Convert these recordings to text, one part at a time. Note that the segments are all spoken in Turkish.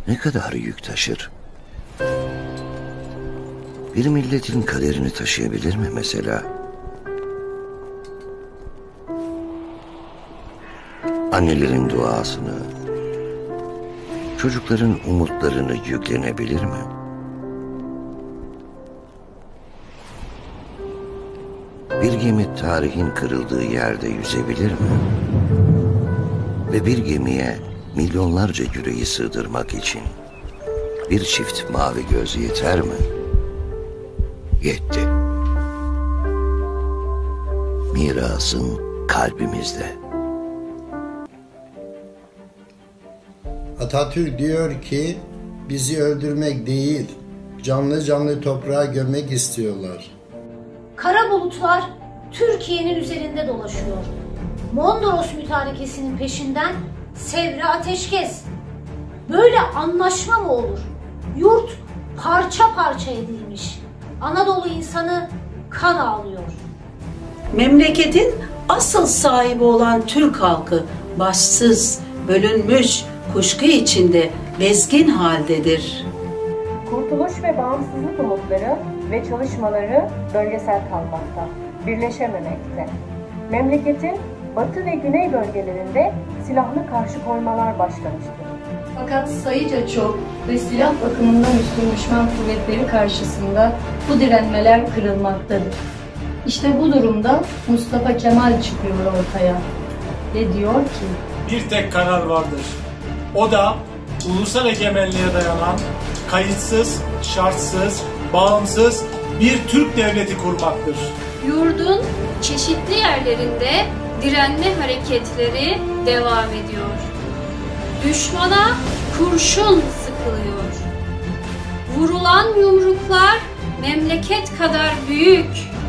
ne kadar yük taşır? Bir milletin kaderini taşıyabilir mi mesela? Annelerin duasını, çocukların umutlarını yüklenebilir mi? Bir gemi tarihin kırıldığı yerde yüzebilir mi? Ve bir gemiye milyonlarca yüreği sığdırmak için bir çift mavi göz yeter mi? Yetti. Mirasın kalbimizde. Atatürk diyor ki bizi öldürmek değil, canlı canlı toprağa gömmek istiyorlar. Kara bulutlar Türkiye'nin üzerinde dolaşıyor. Mondros mütarekesinin peşinden Sevre ateşkes. Böyle anlaşma mı olur? Yurt parça parça edilmiş. Anadolu insanı kan ağlıyor. Memleketin asıl sahibi olan Türk halkı başsız, bölünmüş, kuşku içinde bezgin haldedir. Kurtuluş ve bağımsızlık umutları ve çalışmaları bölgesel kalmakta, birleşememekte. Memleketin batı ve güney bölgelerinde silahlı karşı koymalar başlamıştır. Fakat sayıca çok ve silah bakımından üstün düşman kuvvetleri karşısında bu direnmeler kırılmaktadır. İşte bu durumda Mustafa Kemal çıkıyor ortaya ve diyor ki: bir tek karar vardır. O da ulusal egemenliğe dayanan, kayıtsız, şartsız, bağımsız bir Türk devleti kurmaktır. Yurdun çeşitli yerlerinde direnme hareketleri devam ediyor. Düşmana kurşun sıkılıyor. Vurulan yumruklar memleket kadar büyük.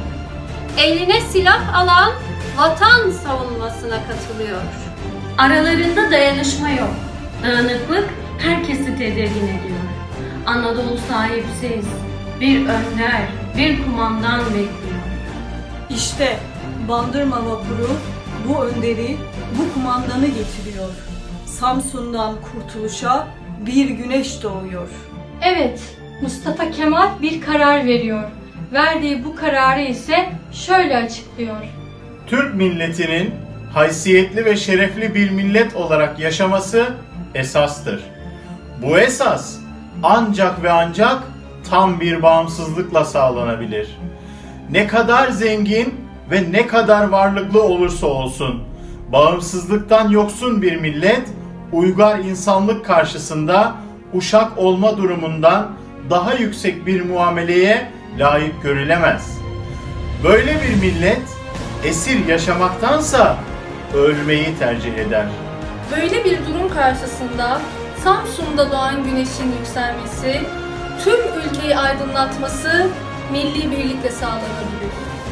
Eline silah alan vatan savunmasına katılıyor. Aralarında dayanışma yok. Dağınıklık herkesi tedirgin ediyor. Anadolu sahipsiz. Bir önder, bir kumandan bekliyor. İşte Bandırma vapuru bu önderi, bu kumandanı getiriyor. Samsun'dan kurtuluşa bir güneş doğuyor. evet, Mustafa Kemal bir karar veriyor. Verdiği bu kararı ise şöyle açıklıyor: Türk milletinin haysiyetli ve şerefli bir millet olarak yaşaması esastır. Bu esas ancak ve ancak tam bir bağımsızlıkla sağlanabilir. Ne kadar zengin ve ne kadar varlıklı olursa olsun, bağımsızlıktan yoksun bir millet, uygar insanlık karşısında uşak olma durumundan daha yüksek bir muameleye layık görülemez. Böyle bir millet, esir yaşamaktansa ölmeyi tercih eder. Böyle bir durum karşısında Samsun'da doğan güneşin yükselmesi, tüm ülkeyi aydınlatması milli birlikle sağlanabilir.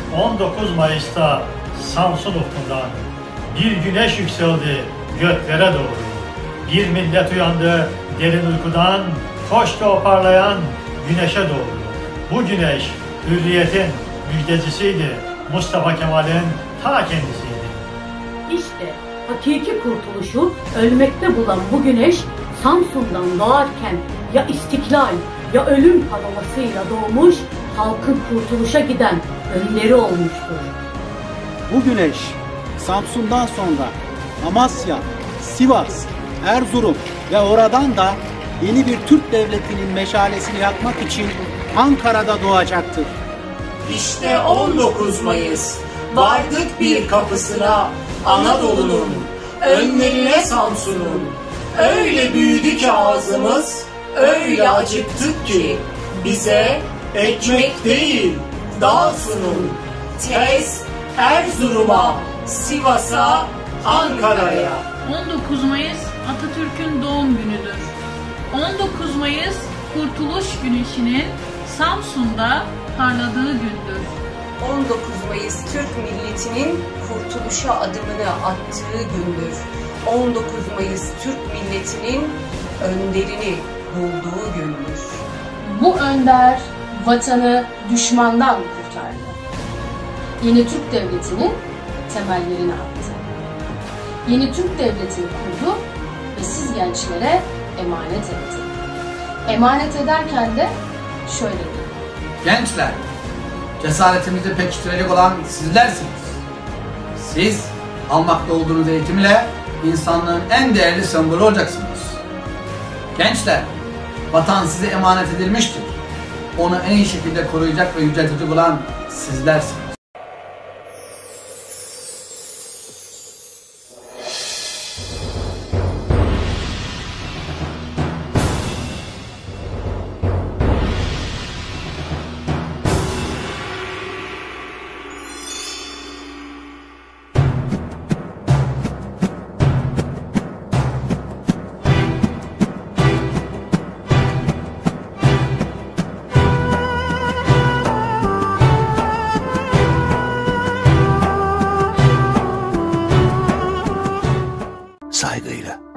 19 Mayıs'ta Samsun ufkundan bir güneş yükseldi göklere doğru. Bir millet uyandı derin uykudan, koştu o parlayan güneşe doğru. Bu güneş hürriyetin müjdecisiydi, Mustafa Kemal'in ta kendisiydi. İşte hakiki kurtuluşu ölmekte bulan bu güneş Samsun'dan doğarken ya istiklal ya ölüm parolasıyla doğmuş, halkın kurtuluşa giden önderi olmuştur. Bu güneş Samsun'dan sonra Amasya, Sivas, Erzurum ve oradan da yeni bir Türk devletinin meşalesini yakmak için Ankara'da doğacaktır. İşte 19 Mayıs, vardık bir kapısına, Anadolu'nun, önlerine Samsun'un. Öyle büyüdü ki ağzımız, öyle acıktık ki bize ekmek değil, dal sunun. Tez Erzurum'a, Sivas'a, Ankara'ya. 19 Mayıs Atatürk'ün doğum günüdür. 19 Mayıs Kurtuluş Güneşi'nin Samsun'da parladığı gündür. 19 Mayıs Türk milletinin kurtuluşa adımını attığı gündür. 19 Mayıs Türk milletinin önderini bulduğu gündür. Bu önder vatanı düşmandan kurtardı. Yeni Türk Devleti'nin temellerini attı. Yeni Türk Devleti'ni kurdu ve siz gençlere emanet etti. Emanet ederken de şöyle diyor. Gençler, cesaretimizi pekiştirecek olan sizlersiniz. Siz almakta olduğunuz eğitimle insanlığın en değerli sembolü olacaksınız. Gençler, vatan size emanet edilmiştir. Onu en iyi şekilde koruyacak ve yüceltecek olan sizlersiniz. Saygıyla.